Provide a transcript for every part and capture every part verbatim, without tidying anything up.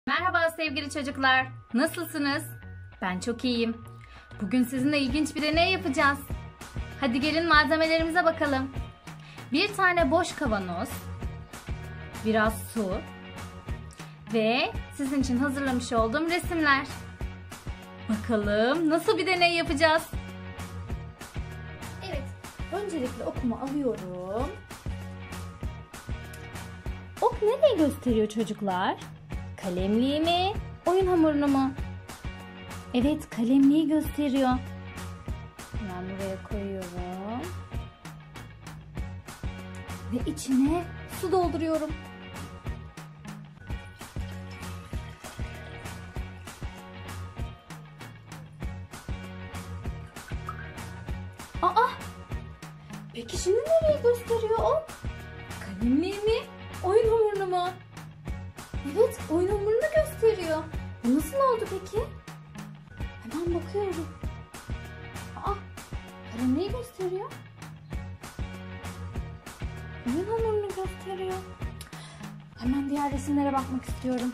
Merhaba sevgili çocuklar. Nasılsınız? Ben çok iyiyim. Bugün sizinle ilginç bir deney yapacağız. Hadi gelin malzemelerimize bakalım. Bir tane boş kavanoz, biraz su ve sizin için hazırlamış olduğum resimler. Bakalım nasıl bir deney yapacağız? Evet, öncelikle okumu alıyorum. Ok nereye gösteriyor çocuklar? Kalemliği mi, oyun hamurunu mu? Evet, kalemliği gösteriyor. Ben buraya koyuyorum. Ve içine su dolduruyorum. Aa! Peki şimdi nereye gösteriyor o? Kalemliği mi, oyun hamurunu mu? Evet, oyun hamurunu gösteriyor. Bu nasıl oldu peki? Hemen bakıyorum. Aa, kalemliği gösteriyor. Oyun hamurunu gösteriyor. Hemen diğer resimlere bakmak istiyorum.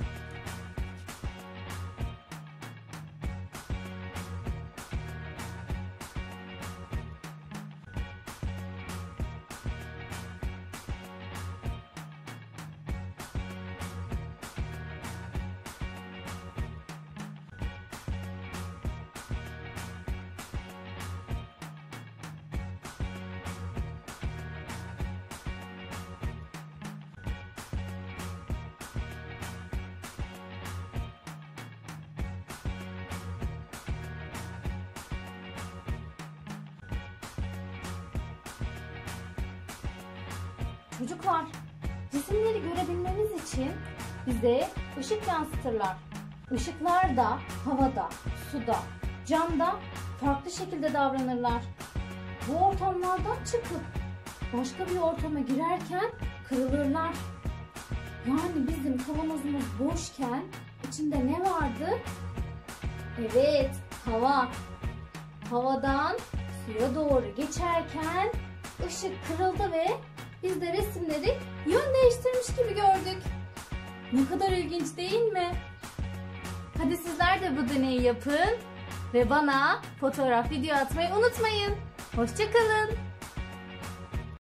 Çocuklar, cisimleri görebilmemiz için bize ışık yansıtırlar. Işıklar da havada, suda, camda farklı şekilde davranırlar. Bu ortamlardan çıkıp başka bir ortama girerken kırılırlar. Yani bizim kavanozumuz boşken içinde ne vardı? Evet, hava. Havadan suya doğru geçerken ışık kırıldı ve biz de resimleri yön değiştirmiş gibi gördük. Ne kadar ilginç değil mi? Hadi sizler de bu deneyi yapın ve bana fotoğraf, video atmayı unutmayın. Hoşça kalın.